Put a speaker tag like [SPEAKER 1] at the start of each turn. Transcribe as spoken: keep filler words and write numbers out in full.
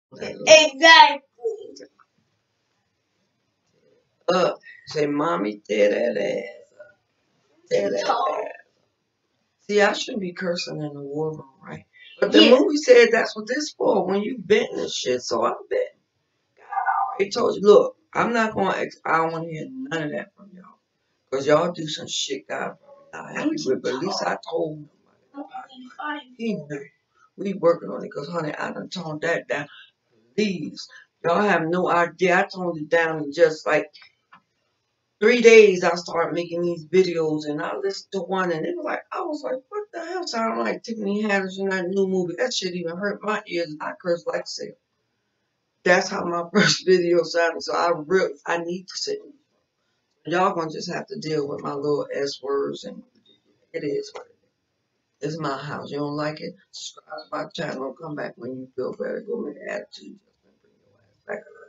[SPEAKER 1] Exactly.
[SPEAKER 2] Uh, say, mommy, tear that ass up. Tear that ass. See, I shouldn't be cursing in the war room, right? But the
[SPEAKER 1] Yeah.
[SPEAKER 2] movie said that's what this for, when you bent and shit, so I'm betting. I already told you, look, I'm not going to, I don't want to hear none of that from y'all. Because y'all do some shit God probably not happy with, but at least I told him. He knew. We working on it, because, honey, I done toned that down. Please. Y'all have no idea. I toned it down in just like three days. I started making these videos, and I listened to one, and it was like, I was like, what the hell sound like Tiffany Haddish in that new movie? That shit even hurt my ears, and I curse like hell. That's how my first video sounded, so I really, I need to sit. Y'all gonna just have to deal with my little S words, and it is what it is. It's my house. You don't like it? Subscribe to my channel. Come back when you feel better. Go with attitude. Just bring your ass back.